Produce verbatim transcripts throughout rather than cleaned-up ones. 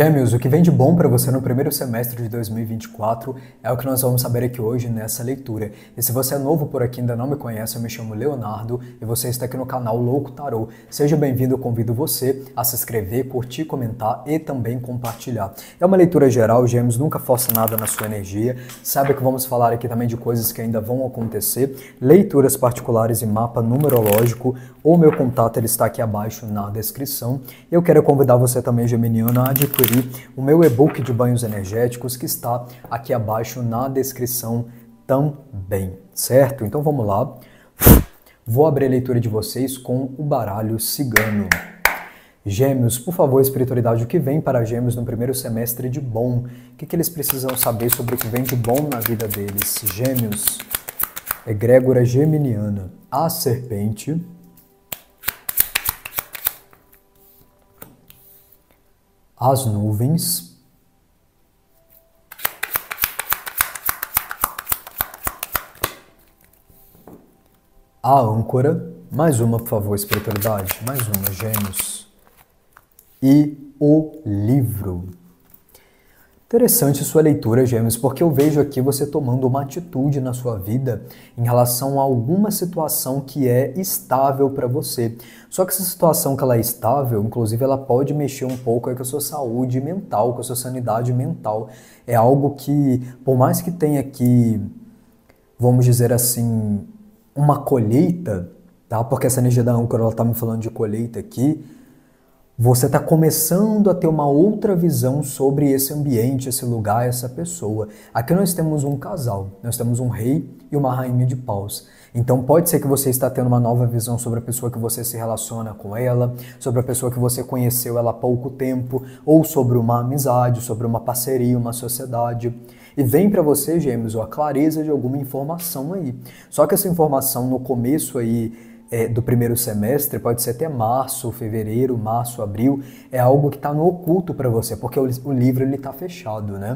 Gêmeos, o que vem de bom para você no primeiro semestre de dois mil e vinte e quatro é o que nós vamos saber aqui hoje nessa leitura. E se você é novo por aqui e ainda não me conhece, eu me chamo Leonardo e você está aqui no canal Louco Tarô. Seja bem-vindo, eu convido você a se inscrever, curtir, comentar e também compartilhar. É uma leitura geral, Gêmeos, nunca force nada na sua energia. Saiba que vamos falar aqui também de coisas que ainda vão acontecer, leituras particulares e mapa numerológico. O meu contato ele está aqui abaixo na descrição. Eu quero convidar você também, geminiano, a adquirir o meu e-book de banhos energéticos que está aqui abaixo na descrição também, certo? Então vamos lá. Vou abrir a leitura de vocês com o baralho cigano. Gêmeos, por favor, espiritualidade, o que vem para Gêmeos no primeiro semestre de bom? O que, que eles precisam saber sobre o que vem de bom na vida deles? Gêmeos, egrégora geminiana, a serpente, as nuvens, a âncora, mais uma, por favor, espiritualidade, mais uma, Gêmeos, e o livro. Interessante sua leitura, Gêmeos, porque eu vejo aqui você tomando uma atitude na sua vida em relação a alguma situação que é estável para você. Só que essa situação que ela é estável, inclusive ela pode mexer um pouco aí com a sua saúde mental, com a sua sanidade mental. É algo que, por mais que tenha aqui, vamos dizer assim, uma colheita, tá? Porque essa energia da âncora, ela tá me falando de colheita aqui. Você está começando a ter uma outra visão sobre esse ambiente, esse lugar, essa pessoa. Aqui nós temos um casal, nós temos um rei e uma rainha de paus. Então pode ser que você está tendo uma nova visão sobre a pessoa que você se relaciona com ela, sobre a pessoa que você conheceu ela há pouco tempo, ou sobre uma amizade, sobre uma parceria, uma sociedade. E vem para você, Gêmeos, a clareza de alguma informação aí. Só que essa informação no começo aí, É, do primeiro semestre, pode ser até março, fevereiro, março, abril, é algo que está no oculto para você, porque o, o livro ele está fechado, né?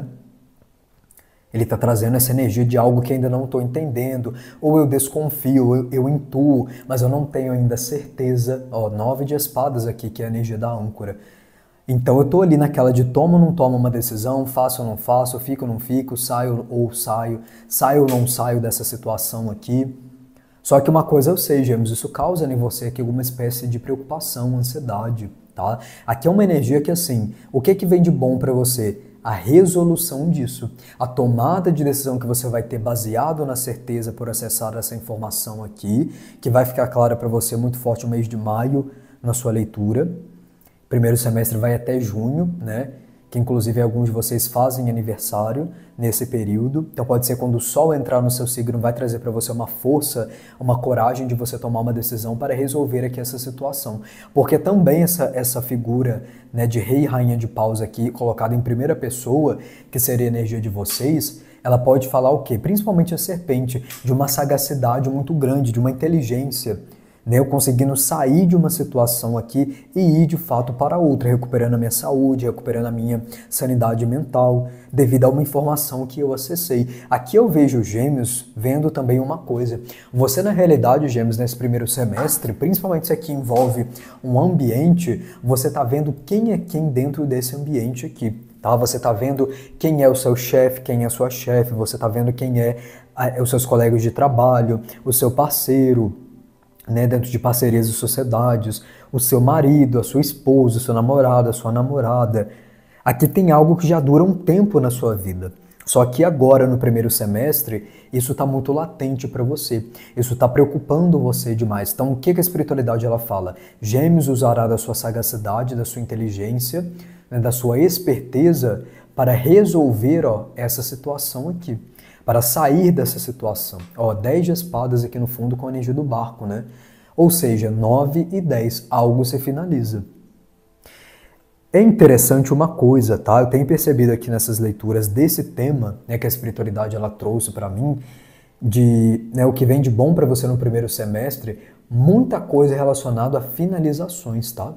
Ele está trazendo essa energia de algo que ainda não estou entendendo, ou eu desconfio, eu, eu intuo, mas eu não tenho ainda certeza. Ó, nove de espadas aqui, que é a energia da âncora. Então eu estou ali naquela de tomo ou não tomo uma decisão, faço ou não faço, fico ou não fico, saio ou saio, saio ou não saio dessa situação aqui. Só que uma coisa eu sei, Gêmeos, isso causa em você aqui alguma espécie de preocupação, ansiedade, tá? Aqui é uma energia que, assim, o que que vem de bom para você? A resolução disso, a tomada de decisão que você vai ter baseado na certeza por acessar essa informação aqui, que vai ficar clara para você muito forte no mês de maio na sua leitura. Primeiro semestre vai até junho, né? Que inclusive alguns de vocês fazem aniversário nesse período. Então pode ser quando o Sol entrar no seu signo, vai trazer para você uma força, uma coragem de você tomar uma decisão para resolver aqui essa situação. Porque também essa, essa figura, né, de rei e rainha de paus aqui, colocada em primeira pessoa, que seria a energia de vocês, ela pode falar o quê? Principalmente a serpente, de uma sagacidade muito grande, de uma inteligência, eu conseguindo sair de uma situação aqui e ir de fato para outra, recuperando a minha saúde, recuperando a minha sanidade mental, devido a uma informação que eu acessei. Aqui eu vejo, Gêmeos, vendo também uma coisa. Você, na realidade, Gêmeos, nesse primeiro semestre, principalmente se aqui envolve um ambiente, você está vendo quem é quem dentro desse ambiente aqui. Tá? Você está vendo quem é o seu chefe, quem é a sua chefe, você está vendo quem é, é os seus colegas de trabalho, o seu parceiro, né, dentro de parcerias e sociedades, o seu marido, a sua esposa, o seu namorado, a sua namorada. Aqui tem algo que já dura um tempo na sua vida. Só que agora, no primeiro semestre, isso está muito latente para você. Isso está preocupando você demais. Então, o que a espiritualidade ela fala? Gêmeos usará da sua sagacidade, da sua inteligência, né, da sua esperteza para resolver, ó, essa situação aqui. Para sair dessa situação. Ó, dez de espadas aqui no fundo com a energia do barco, né? Ou seja, nove e dez, algo se finaliza. É interessante uma coisa, tá? Eu tenho percebido aqui nessas leituras desse tema, né, que a espiritualidade ela trouxe para mim, de, né, o que vem de bom para você no primeiro semestre, muita coisa relacionada a finalizações, tá?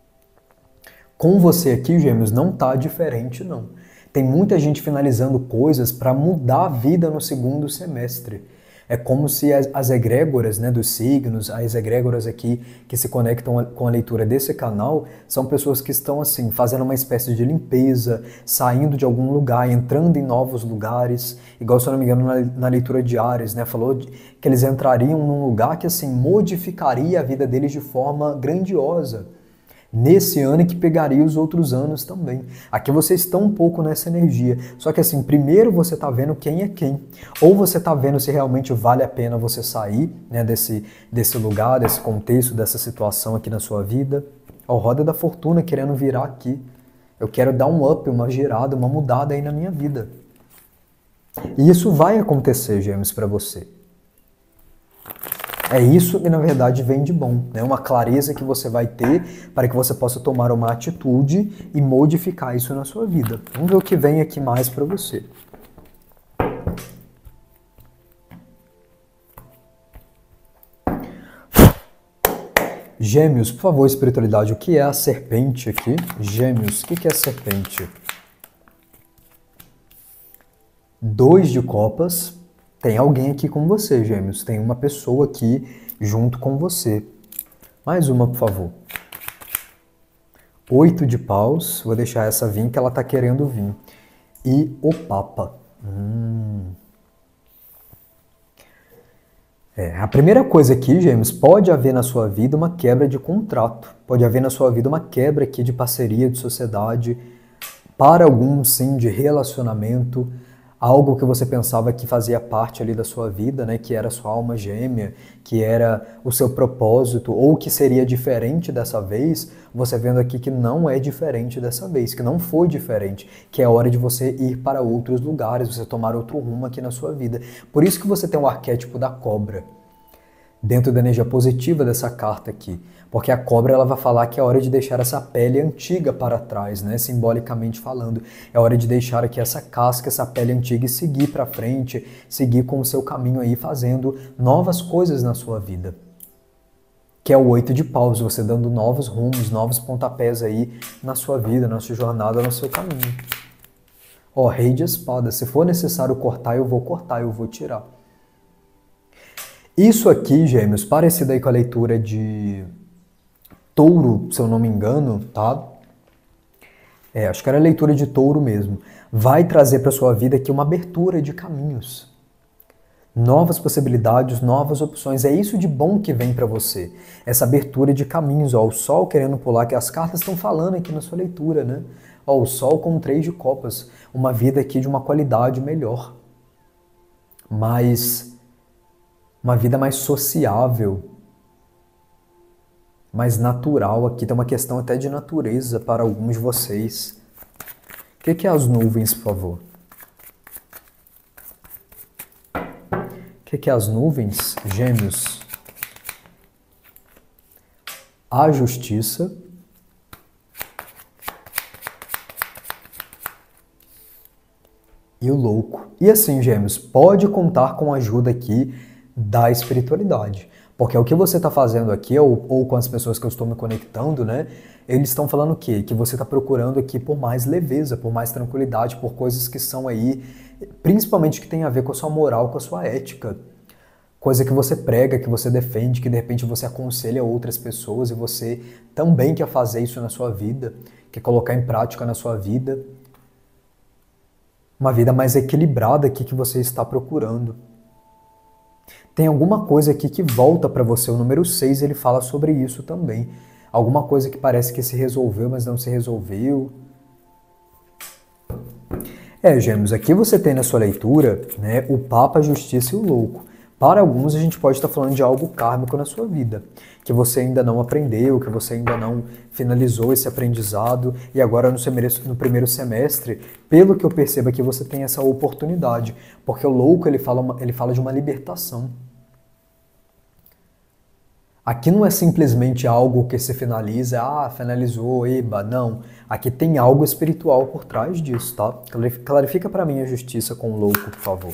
Com você aqui, Gêmeos, não tá diferente, não. Tem muita gente finalizando coisas para mudar a vida no segundo semestre. É como se as, as egrégoras, né, dos signos, as egrégoras aqui que se conectam a, com a leitura desse canal, são pessoas que estão assim, fazendo uma espécie de limpeza, saindo de algum lugar, entrando em novos lugares, igual, se eu não me engano, na, na leitura de Áries, né, falou de, que eles entrariam num lugar que assim, modificaria a vida deles de forma grandiosa. Nesse ano que pegaria os outros anos também. Aqui vocês estão um pouco nessa energia. Só que assim, primeiro você está vendo quem é quem. Ou você está vendo se realmente vale a pena você sair, né, desse, desse lugar, desse contexto, dessa situação aqui na sua vida. Ó, roda da fortuna querendo virar aqui. Eu quero dar um up, uma girada, uma mudada aí na minha vida. E isso vai acontecer, Gêmeos, para você. É isso que, na verdade, vem de bom, né? Uma clareza que você vai ter para que você possa tomar uma atitude e modificar isso na sua vida. Vamos ver o que vem aqui mais para você. Gêmeos, por favor, espiritualidade, o que é a serpente aqui? Gêmeos, o que é a serpente? Dois de copas. Tem alguém aqui com você, Gêmeos. Tem uma pessoa aqui junto com você. Mais uma, por favor. Oito de paus. Vou deixar essa vir que ela está querendo vir. E o Papa. Hum. É, a primeira coisa aqui, Gêmeos, pode haver na sua vida uma quebra de contrato. Pode haver na sua vida uma quebra aqui de parceria, de sociedade. Para alguns, sim, de relacionamento. Algo que você pensava que fazia parte ali da sua vida, né, que era a sua alma gêmea, que era o seu propósito, ou que seria diferente dessa vez, você vendo aqui que não é diferente dessa vez, que não foi diferente, que é hora de você ir para outros lugares, você tomar outro rumo aqui na sua vida. Por isso que você tem o arquétipo da cobra, dentro da energia positiva dessa carta aqui. Porque a cobra ela vai falar que é hora de deixar essa pele antiga para trás, né? Simbolicamente falando. É hora de deixar aqui essa casca, essa pele antiga e seguir para frente, seguir com o seu caminho aí, fazendo novas coisas na sua vida. Que é o oito de paus, você dando novos rumos, novos pontapés aí na sua vida, na sua jornada, no seu caminho. Ó, rei de espadas, se for necessário cortar, eu vou cortar, eu vou tirar. Isso aqui, Gêmeos, parecido aí com a leitura de Touro, se eu não me engano, tá? É, acho que era a leitura de Touro mesmo. Vai trazer para sua vida aqui uma abertura de caminhos. Novas possibilidades, novas opções. É isso de bom que vem para você. Essa abertura de caminhos. Ó, o sol querendo pular, que as cartas estão falando aqui na sua leitura, né? Ó, o sol com três de copas. Uma vida aqui de uma qualidade melhor. Mais... Uma vida mais sociável. Mais natural. Aqui tem uma questão até de natureza para alguns de vocês. O que, que é as nuvens, por favor? O que, que é as nuvens? Gêmeos. A justiça. E o louco. E assim, Gêmeos, pode contar com a ajuda aqui da espiritualidade. Porque o que você está fazendo aqui, ou, ou com as pessoas que eu estou me conectando, né? Eles estão falando o quê? Que você está procurando aqui por mais leveza, por mais tranquilidade, por coisas que são aí, principalmente que tem a ver com a sua moral, com a sua ética. Coisa que você prega, que você defende, que de repente você aconselha outras pessoas e você também quer fazer isso na sua vida, quer colocar em prática na sua vida. Uma vida mais equilibrada aqui que você está procurando. Tem alguma coisa aqui que volta para você. O número seis, ele fala sobre isso também. Alguma coisa que parece que se resolveu, mas não se resolveu. É, Gêmeos, aqui você tem na sua leitura, né, o Papa, a Justiça e o Louco. Para alguns, a gente pode estar falando de algo kármico na sua vida, que você ainda não aprendeu, que você ainda não finalizou esse aprendizado, e agora no, no primeiro semestre, pelo que eu percebo aqui, você tem essa oportunidade, porque o Louco, ele fala, uma, ele fala de uma libertação. Aqui não é simplesmente algo que se finaliza, ah, finalizou, eba, não. Aqui tem algo espiritual por trás disso, tá? Clarifica para mim a justiça com o louco, por favor.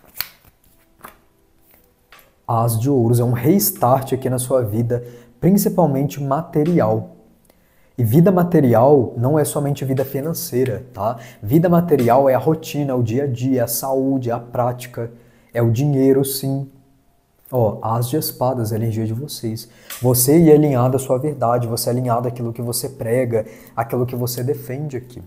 As de ouros é um restart aqui na sua vida, principalmente material. E vida material não é somente vida financeira, tá? Vida material é a rotina, o dia a dia, a saúde, a prática, é o dinheiro, sim. Ó, As de Espadas, a energia de vocês. Você ir alinhado à sua verdade, você alinhado àquilo que você prega, àquilo que você defende aqui.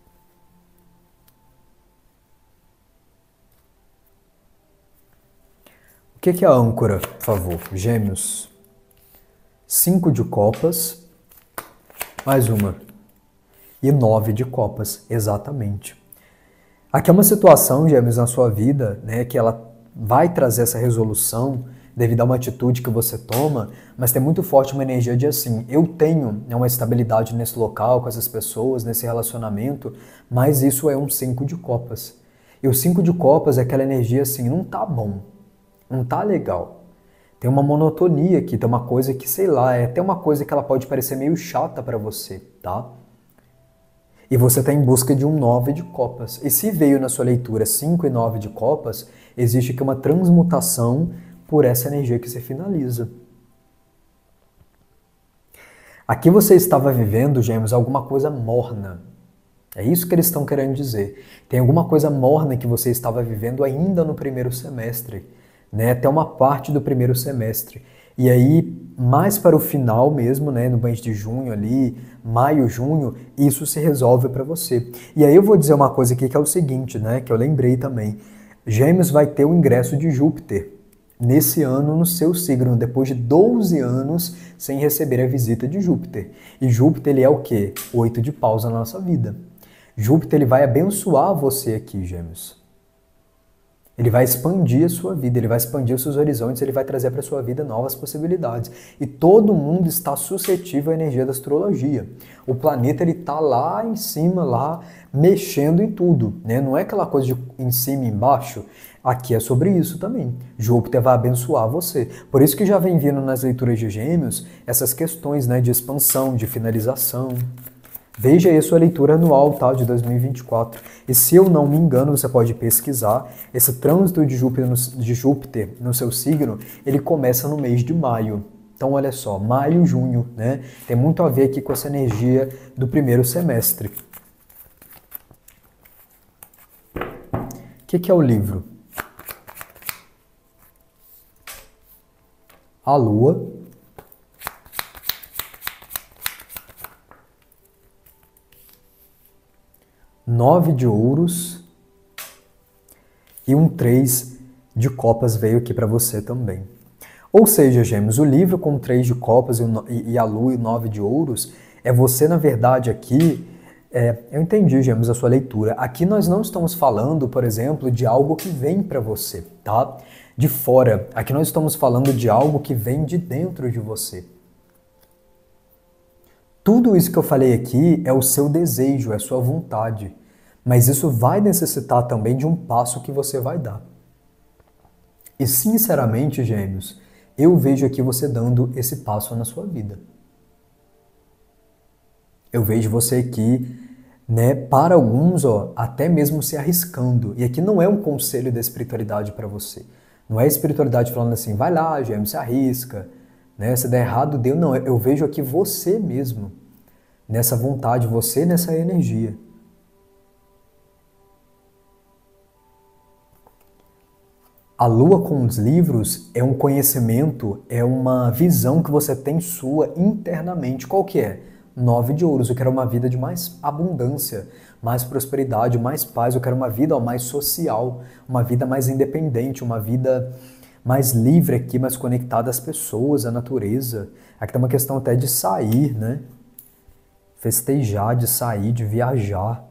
O que é a âncora, por favor? Gêmeos. Cinco de copas, mais uma. E nove de copas, exatamente. Aqui é uma situação, Gêmeos, na sua vida, né, que ela vai trazer essa resolução devido a uma atitude que você toma, mas tem muito forte uma energia de assim, eu tenho, né, uma estabilidade nesse local, com essas pessoas, nesse relacionamento, mas isso é um cinco de copas. E o cinco de copas é aquela energia assim, não tá bom, não tá legal. Tem uma monotonia aqui, tem uma coisa que, sei lá, é até uma coisa que ela pode parecer meio chata para você, tá? E você está em busca de um nove de copas. E se veio na sua leitura cinco e nove de copas, existe aqui uma transmutação por essa energia que se finaliza. Aqui você estava vivendo, Gêmeos, alguma coisa morna. É isso que eles estão querendo dizer. Tem alguma coisa morna que você estava vivendo ainda no primeiro semestre, né? Até uma parte do primeiro semestre. E aí, mais para o final mesmo, né, no mês de junho ali, maio, junho, isso se resolve para você. E aí eu vou dizer uma coisa aqui que é o seguinte, né, que eu lembrei também. Gêmeos vai ter o ingresso de Júpiter nesse ano no seu signo, depois de doze anos sem receber a visita de Júpiter. E Júpiter, ele é o quê? Oito de paus na nossa vida. Júpiter, ele vai abençoar você aqui, Gêmeos. Ele vai expandir a sua vida, ele vai expandir os seus horizontes, ele vai trazer para a sua vida novas possibilidades. E todo mundo está suscetível à energia da astrologia. O planeta ele está lá em cima, lá mexendo em tudo, né? Não é aquela coisa de em cima e embaixo. Aqui é sobre isso também. Júpiter vai abençoar você. Por isso que já vem vindo nas leituras de Gêmeos essas questões, né, de expansão, de finalização. Veja aí a sua leitura anual, tá, de dois mil e vinte e quatro. E se eu não me engano, você pode pesquisar, esse trânsito de Júpiter, no, de Júpiter no seu signo, ele começa no mês de maio. Então, olha só, maio, junho, né? Tem muito a ver aqui com essa energia do primeiro semestre. O que, que é o livro? A Lua. Nove de ouros e um três de copas veio aqui para você também. Ou seja, Gêmeos, o livro com três de copas e a lua e nove de ouros é você, na verdade, aqui... É, eu entendi, Gêmeos, a sua leitura. Aqui nós não estamos falando, por exemplo, de algo que vem para você, tá? De fora. Aqui nós estamos falando de algo que vem de dentro de você. Tudo isso que eu falei aqui é o seu desejo, é a sua vontade. Mas isso vai necessitar também de um passo que você vai dar. E sinceramente, Gêmeos, eu vejo aqui você dando esse passo na sua vida. Eu vejo você aqui, né, para alguns, ó, até mesmo se arriscando. E aqui não é um conselho da espiritualidade para você. Não é a espiritualidade falando assim, vai lá, Gêmeos, se arrisca. Né? Se der errado, deu. Não, eu vejo aqui você mesmo, nessa vontade, você nessa energia. A lua com os livros é um conhecimento, é uma visão que você tem sua internamente. Qual que é? Nove de ouros. Eu quero uma vida de mais abundância, mais prosperidade, mais paz. Eu quero uma vida ó, mais social, uma vida mais independente, uma vida mais livre aqui, mais conectada às pessoas, à natureza. Aqui tem uma questão até de sair, né? Festejar, de sair, de viajar.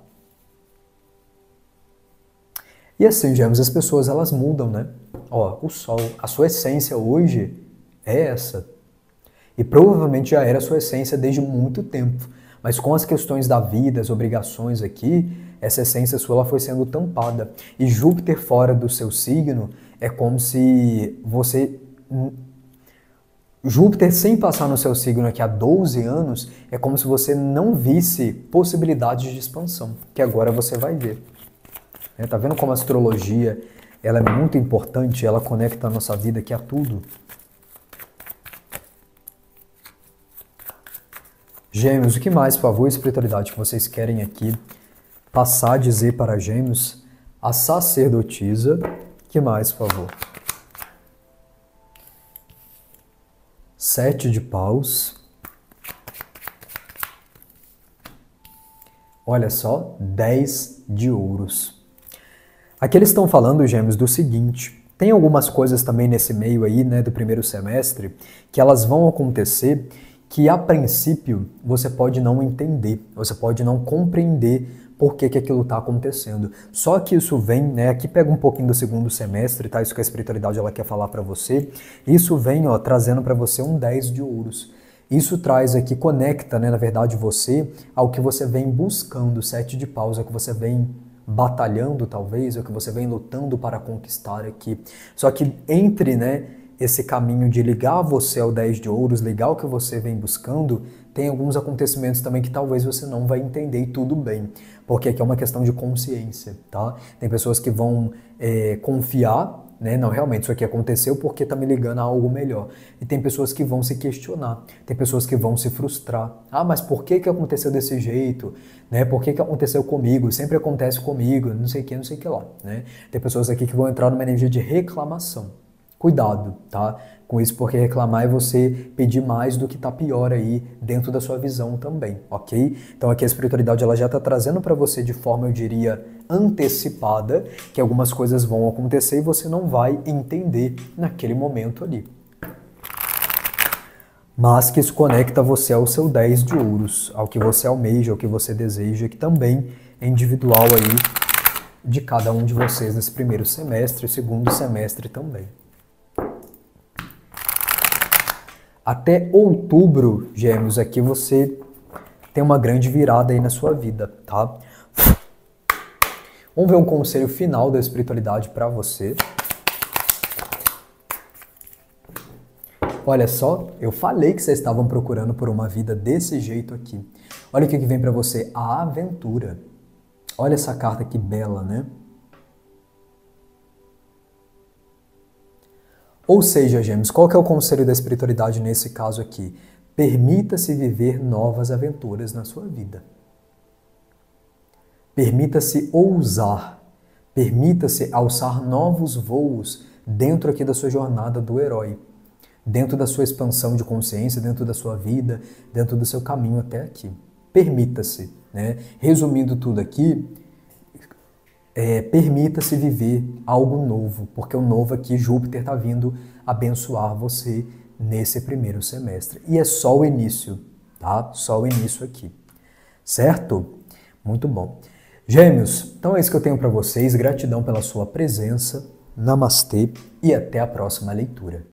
E assim, Gêmeos, as pessoas elas mudam, né? Ó, o Sol, a sua essência hoje é essa. E provavelmente já era a sua essência desde muito tempo. Mas com as questões da vida, as obrigações aqui, essa essência sua ela foi sendo tampada. E Júpiter fora do seu signo é como se você... Júpiter sem passar no seu signo aqui há doze anos, é como se você não visse possibilidades de expansão, que agora você vai ver. É, tá vendo como a astrologia ela é muito importante, ela conecta a nossa vida aqui a tudo? Gêmeos, o que mais, por favor, espiritualidade que vocês querem aqui passar a dizer para Gêmeos? A sacerdotisa, o que mais, por favor? Sete de paus. Olha só, dez de ouros. Aqui eles estão falando, gêmeos, do seguinte: tem algumas coisas também nesse meio aí, né, do primeiro semestre, que elas vão acontecer que, a princípio, você pode não entender, você pode não compreender por que que aquilo está acontecendo. Só que isso vem, né, aqui pega um pouquinho do segundo semestre, tá? Isso que a espiritualidade ela quer falar para você. Isso vem, ó, trazendo para você um dez de ouros. Isso traz aqui, conecta, né, na verdade, você ao que você vem buscando, sete de paus, é o que você vem batalhando, talvez, é o que você vem lutando para conquistar aqui. Só que entre, né, esse caminho de ligar você ao dez de ouros, ligar o que você vem buscando, tem alguns acontecimentos também que talvez você não vai entender e tudo bem, porque aqui é uma questão de consciência, tá? Tem pessoas que vão é, confiar, né? Não, realmente isso aqui aconteceu porque tá me ligando a algo melhor. E tem pessoas que vão se questionar, tem pessoas que vão se frustrar. Ah, mas por que que aconteceu desse jeito? Né? Por que que aconteceu comigo? Sempre acontece comigo, não sei o que, não sei o que lá, né? Tem pessoas aqui que vão entrar numa energia de reclamação. Cuidado, tá? Com isso, porque reclamar é você pedir mais do que tá pior aí dentro da sua visão também, ok? Então aqui a espiritualidade ela já está trazendo para você de forma, eu diria, antecipada, que algumas coisas vão acontecer e você não vai entender naquele momento ali. Mas que isso conecta você ao seu dez de ouros, ao que você almeja, ao que você deseja, que também é individual aí de cada um de vocês nesse primeiro semestre e segundo semestre também. Até outubro, gêmeos, aqui você tem uma grande virada aí na sua vida, tá? Vamos ver um conselho final da espiritualidade para você. Olha só, eu falei que vocês estavam procurando por uma vida desse jeito aqui. Olha o que vem para você, a aventura. Olha essa carta que bela, né? Ou seja, gêmeos, qual que é o conselho da espiritualidade nesse caso aqui? Permita-se viver novas aventuras na sua vida. Permita-se ousar. Permita-se alçar novos voos dentro aqui da sua jornada do herói. Dentro da sua expansão de consciência, dentro da sua vida, dentro do seu caminho até aqui. Permita-se, né? Resumindo tudo aqui, É, permita-se viver algo novo, porque o novo aqui, Júpiter, está vindo abençoar você nesse primeiro semestre. E é só o início, tá? Só o início aqui, certo? Muito bom. Gêmeos, então é isso que eu tenho para vocês. Gratidão pela sua presença. Namastê e até a próxima leitura.